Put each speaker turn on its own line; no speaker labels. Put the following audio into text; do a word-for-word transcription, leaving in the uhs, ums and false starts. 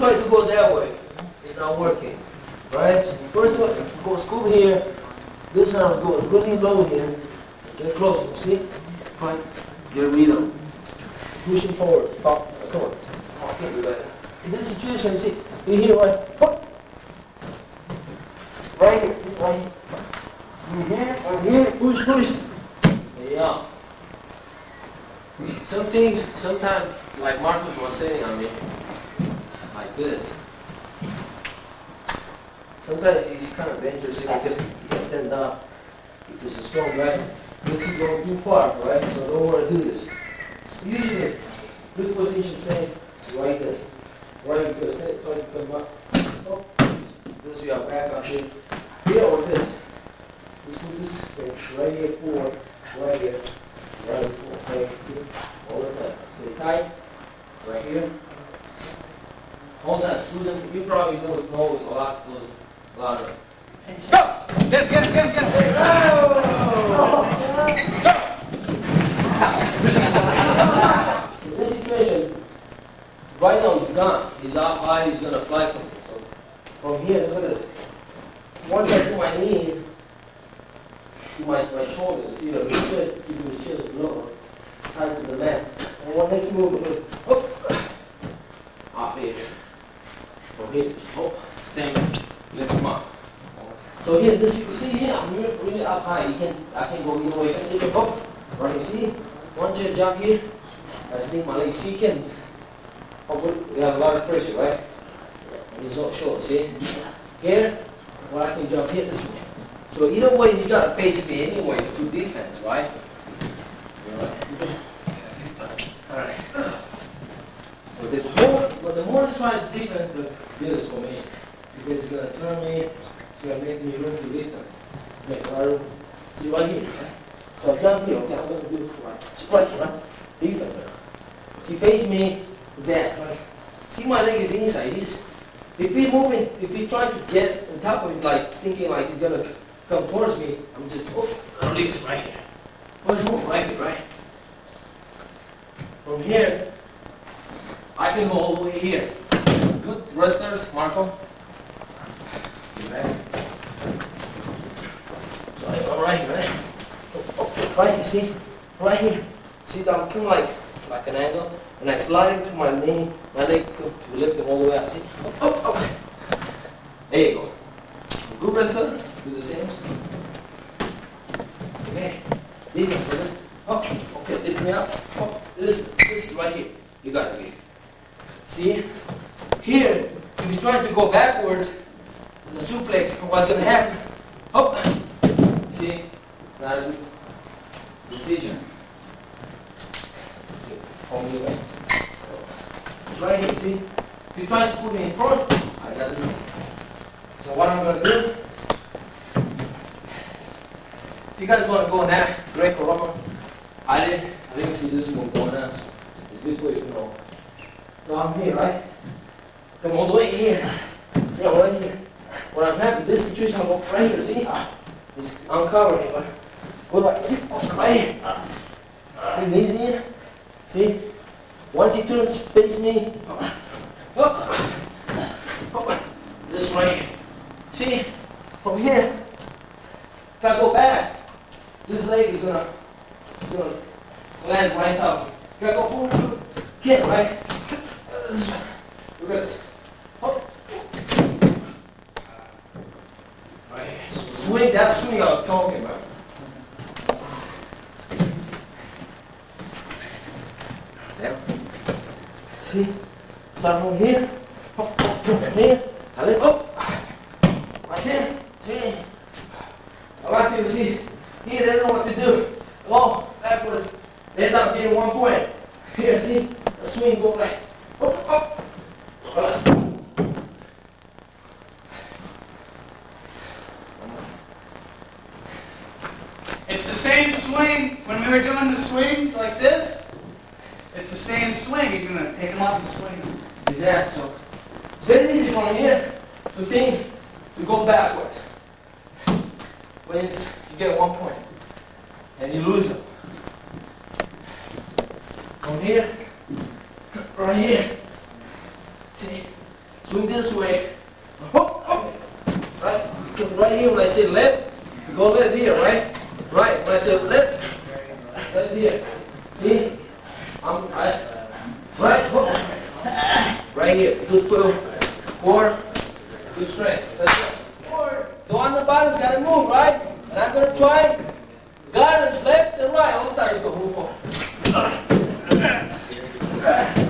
try to go that way. It's not working. Right? First one, go scoop here. This arm goes really low here. Get closer. See? Try to get a rhythm. Pushing forward. Pop. Come on. Come on, can't do that. In this situation, you see, you hear right? Pop. Right here. Right here. Right here. Right here. Push, push. Yeah. Some things, sometimes, like Marcus was saying, I mean, like this. Sometimes it's kind of dangerous because you can stand up. If it's a strong guy, this is going too far, right? So don't want to do this. So usually, good position stay is like this. Right, you can stay, try to come up. Oh, this is your back up here. Here or this. This is this thing. Right here, forward. Right here. Right here. Okay. See? All the time. Stay tight. Right here. Hold on, Susan. You probably know it's moving a lot. A lot of. Go! Get him, get him, get him, get him! Go! In this situation, right now he's gone. He's up high, he's going to fly from here. So from here, look at this. Once I put my knee to my, my shoulder, see the chest, keeping the chest lower, tight to the mat. And one next move is, oh, up here. From here, oh, stand, lift him up. So here, this you see here, I'm really, really up high. You can, I can go either way. I can take up, right? You see, once you jump here, I sling my legs. So you can, oh, we have a lot of pressure, right? And it's not short. See, here, well, I can jump here this way. So either way, he's got to face me anyway. It's to defense, right? All right. All right. So the more, well, the more I try to defense, the better for me, because it's gonna turn me. It's going to make me room to lift them. Make my see right here. Okay? So I jump here, okay? I'm going to do it right. See right here, right? Defense. See, face me, that, right? See my leg is inside. He's, if he's moving, if he trying to get on top of it, like thinking like he's going to come towards me, I'm just, oh, I'll lift right here. First move right here, right? From here, I can go all the way here. Good wrestlers, Marco. Right. So I go right here, right? Oh, oh, right, you see? Right here. See, I'm coming like, like an angle, and I slide into my knee, my leg, we lift it all the way up. See? Oh, oh, oh. There you go. Good wrestler, do the same. Okay. Defense, brother. Oh, okay, lift me up. Oh, this, this is right here. You got it here. See? Here, if he's trying to go backwards, the suplex, what's going to happen? Oh, see, not a good decision. Hold me away. It's right here, see? If you try to put me in front, I got this. So what I'm going to do, if you guys want to go in that Greco Roman, I didn't, I didn't see this one going on. So it's this way, you know. So I'm here, right? Come all the way here. See, I'm right here. When I'm happy, this situation, I'm going right here, see? Ah, it's uncovering, but go like, see? Oh, right here. Ah, amazing here. See? Once he turns, face me. Oh, oh, oh, this right here. See? From here, if I go back, this leg is gonna, it's gonna land right up. If I go forward, get right. This way. Look at this. Oh. Swing, that swing I was talking about. There. See? Start from here. Up, up, up, here. I lift up. Right here. See? A lot of people see here, they don't know what to do. Go backwards. They're not getting one point. Here, see? The swing go like up, up. Up.
It's the same swing when we were doing the swings like this. It's the same swing. You're going to take them off and swing them.
Exactly. So it's very easy from here to think to go backwards. When it's, you get one point and you lose them. From here, right here. See? swing this way. Oh, oh. Right? Because right here when I say left, you go left here, right? Right. When I say left, left here. See? I'm right. Right. Oh. Right here. Good pull. Four. Good strength. That's it. Four. The one on the bottom's got to move, right? And I'm going to try. Guidance left and right. All the time. Let's go. Move forward.